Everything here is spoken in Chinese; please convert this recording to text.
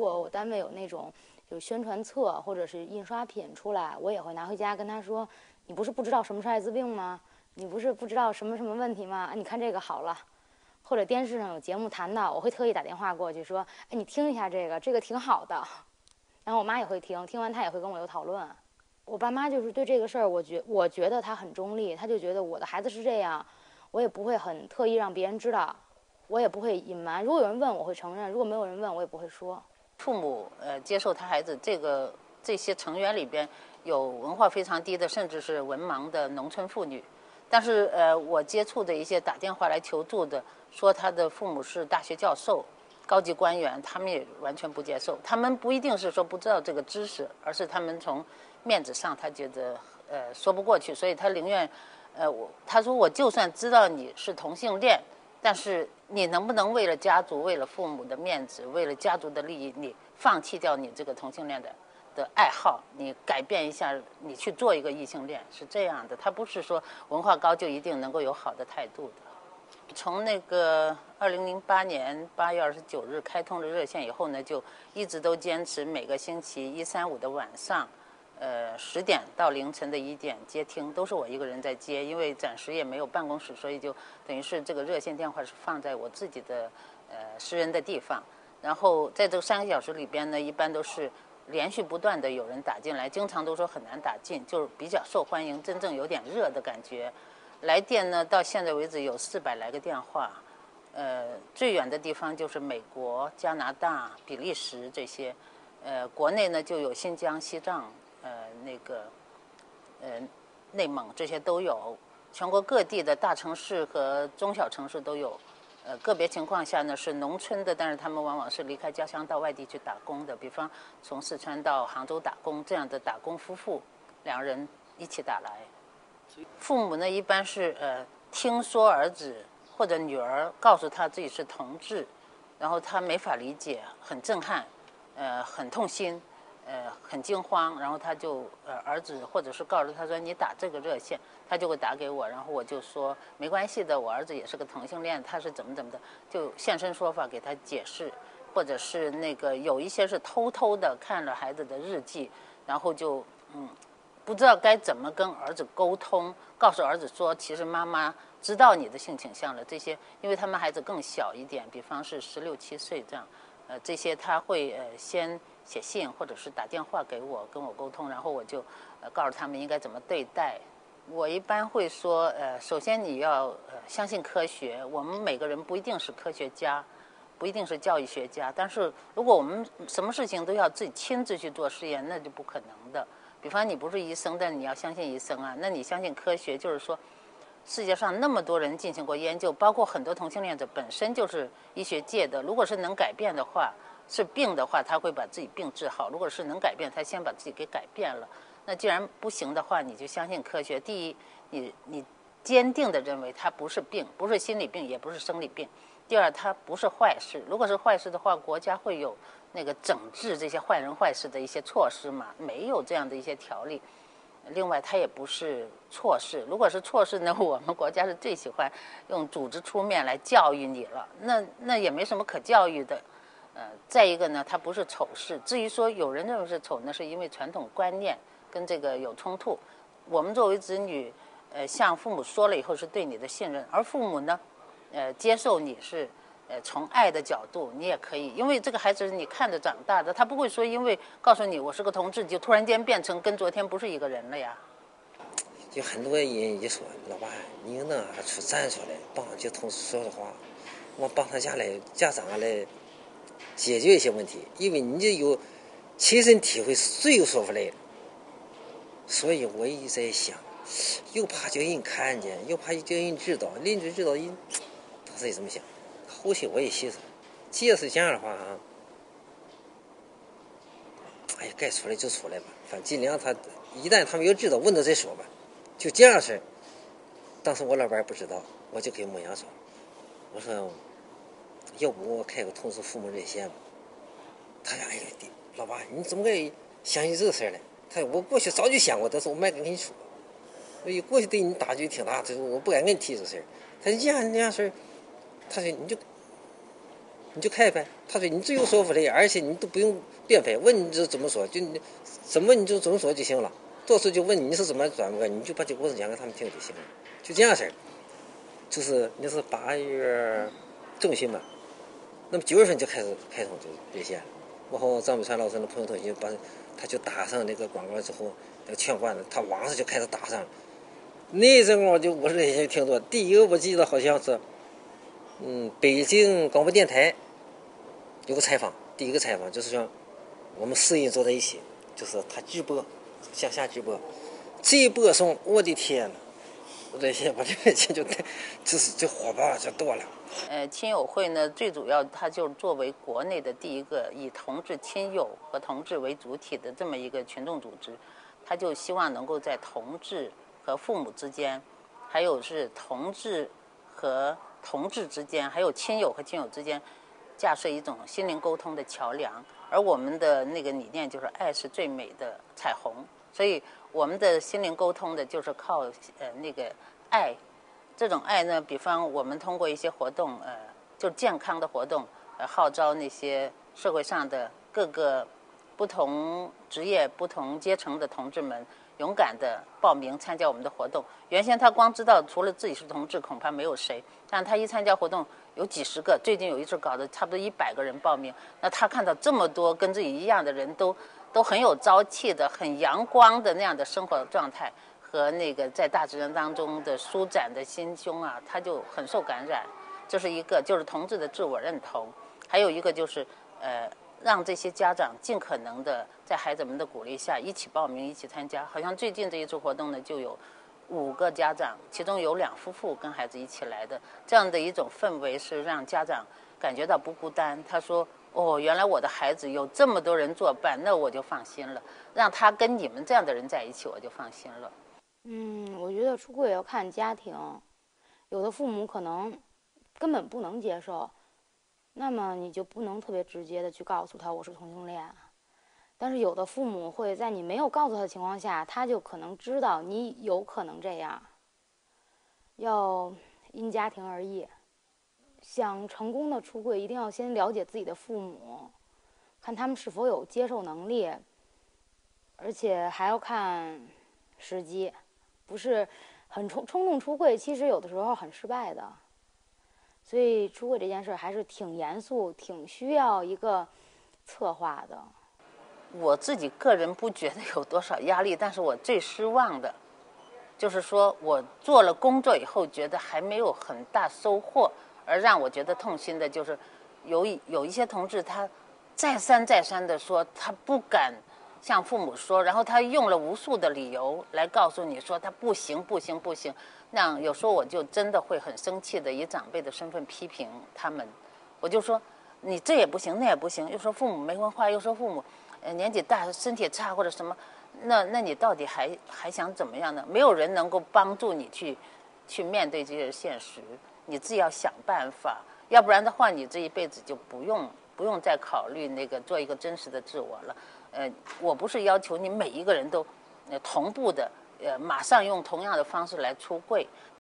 果我单位有那种有宣传册或者是印刷品出来，我也会拿回家跟他说，你不是不知道什么是艾滋病吗？你不是不知道什么什么问题吗？你看这个好了。或者电视上有节目谈到，我会特意打电话过去说，哎，你听一下这个挺好的。然后我妈也会听，听完她也会跟我有讨论。我爸妈就是对这个事儿，我觉得他很中立，他就觉得我的孩子是这样，我也不会很特意让别人知道，我也不会隐瞒。如果有人问，我会承认；如果没有人问，我也不会说。 父母接受他孩子这些成员里边，有文化非常低的，甚至是文盲的农村妇女。但是我接触的一些打电话来求助的，说他的父母是大学教授、高级官员，他们也完全不接受。他们不一定是说不知道这个知识，而是他们从面子上他觉得说不过去，所以他宁愿他说我就算知道你是同性恋，但是你能不能为了家族、为了父母的面子、为了家族的利益，你放弃掉你这个同性恋的爱好，你改变一下，你去做一个异性恋，是这样的。他不是说文化高就一定能够有好的态度的。从那个2008年8月29日开通了热线以后呢，就一直都坚持每个星期1、3、5的晚上，10点到凌晨的1点接听，都是我一个人在接，因为暂时也没有办公室，所以就等于是这个热线电话是放在我自己的私人的地方。然后在这个3个小时里边呢，一般都是连续不断的有人打进来，经常都说很难打进，就是比较受欢迎，真正有点热的感觉。来电呢，到现在为止有400来个电话，最远的地方就是美国、加拿大、比利时这些，国内呢就有新疆、西藏，内蒙这些都有，全国各地的大城市和中小城市都有。个别情况下呢是农村的，但是他们往往是离开家乡到外地去打工的，比方从四川到杭州打工，这样的打工夫妇2人一起打来。父母呢一般是听说儿子或者女儿告诉他自己是同志，然后他没法理解，很震撼，很痛心，很惊慌，然后他就儿子或者是告诉他说你打这个热线，他就会打给我，然后我就说没关系的，我儿子也是个同性恋，他是怎么的，就现身说法给他解释，或者是有一些是偷偷的看了孩子的日记，然后就不知道该怎么跟儿子沟通，告诉儿子说其实妈妈知道你的性倾向了，这些因为他们孩子更小一点，比方是16、17岁这样，这些他会先写信或者是打电话给我跟我沟通，然后我就告诉他们应该怎么对待。我一般会说首先你要相信科学，我们每个人不一定是科学家，不一定是教育学家，但是如果我们什么事情都要自己亲自去做实验，那就不可能的。比方你不是医生，但你要相信医生啊，那你相信科学，就是说世界上那么多人进行过研究，包括很多同性恋者本身就是医学界的，如果是能改变的话，是病的话他会把自己病治好，如果是能改变他先把自己给改变了。那既然不行的话，你就相信科学。第一，你坚定地认为它不是病，不是心理病，也不是生理病。第二，它不是坏事。如果是坏事的话，国家会有整治这些坏人坏事的一些措施嘛？没有这样的一些条例。另外，它也不是错事。如果是错事呢，我们国家是最喜欢用组织出面来教育你了。那也没什么可教育的。再一个呢，它不是丑事。至于说有人认为是丑，那是因为传统观念跟这个有冲突。我们作为子女，向父母说了以后是对你的信任，而父母呢，接受你是，从爱的角度，你也可以，因为这个孩子是你看着长大的，他不会说因为告诉你我是个同志，就突然间变成跟昨天不是一个人了呀。 有很多人一说，老爸，你能站出来帮就同事说的话，我帮他家长来解决一些问题，因为你就有亲身体会是最有说服力的。所以我一直在想，又怕叫人看见，又怕叫人知道，邻居知道人，当时也这么想。后期我也寻思，既然是这样的话啊，哎呀，该出来就出来吧，反正尽量一旦他们要知道，问到再说吧，就这样式。当时我老伴不知道，我就给牧羊说，我说，要不我开个同事父母热线吧。他说，哎呀，老爸，你怎么会想起这个事儿来？他说我过去早就想过，但是我没跟你说。所以过去对你打击挺大，就是我不敢跟你提这事儿。他说这样事儿，他说你就你就开呗。他说你只有说服的，而且你都不用辩白，问你就怎么说，就你怎么你就怎么说就行了。到时候就问你是怎么转过，你就把这个故事讲给他们听就行了，就这样式儿。就是那是8月中旬嘛，那么9月份就开通就变现了。然后张北川老师的朋友就他就打上那个广告之后，那个劝冠的，他网上就开始打上了。那阵我是也挺多。第一个我记得好像是，北京广播电台有个采访，第一个采访就是说我们4人坐在一起，就是他直播，向下直播，这一播送，我的天呐！我这些把这个就火爆就多了。 亲友会呢，最主要它就是作为国内的第一个以同志亲友和同志为主体的这么一个群众组织，它就希望能够在同志和父母之间，还有是同志和同志之间，还有亲友和亲友之间，架设一种心灵沟通的桥梁。而我们的那个理念就是爱是最美的彩虹，所以我们的心灵沟通的就是靠那个爱。这种爱呢，比方我们通过一些活动，就健康的活动，号召那些社会上的各个不同职业、不同阶层的同志们，勇敢的报名参加我们的活动。原先他光知道除了自己是同志，恐怕没有谁，但他一参加活动有几十个，最近有一次搞得差不多100个人报名。那他看到这么多跟自己一样的人都很有朝气的、很阳光的那样的生活状态。和那个在大自然当中的舒展的心胸啊，他就很受感染。这是一个，就是同志的自我认同；还有一个就是，让这些家长尽可能的在孩子们的鼓励下一起报名、一起参加。好像最近这一次活动呢，就有5个家长，其中有2夫妇跟孩子一起来的。这样的一种氛围是让家长感觉到不孤单。他说：“哦，原来我的孩子有这么多人作伴，那我就放心了。让他跟你们这样的人在一起，我就放心了。” 我觉得出柜要看家庭，有的父母可能根本不能接受，那么你就不能特别直接的去告诉他我是同性恋。但是有的父母会在你没有告诉他的情况下，他就可能知道你有可能这样。要因家庭而异。想成功的出柜，一定要先了解自己的父母，看他们是否有接受能力，而且还要看时机。不是很冲动出柜，其实有的时候很失败的。所以出柜这件事还是挺严肃，挺需要一个策划的。 我自己个人不觉得有多少压力，但是我最失望的，就是说我做了工作以后，觉得还没有很大收获，而让我觉得痛心的就是，有一些同志他再三的说他不敢向父母说，然后他用了无数的理由来告诉你说他不行。那样有时候我就真的会很生气的，以长辈的身份批评他们。我就说你这也不行，那也不行，又说父母没文化，又说父母年纪大身体差或者什么，那你到底还想怎么样呢？没有人能够帮助你去面对这些现实，你自己要想办法，要不然的话你这一辈子就不用再考虑那个做一个真实的自我了。我不是要求你每一个人都同步的马上用同样的方式来出柜，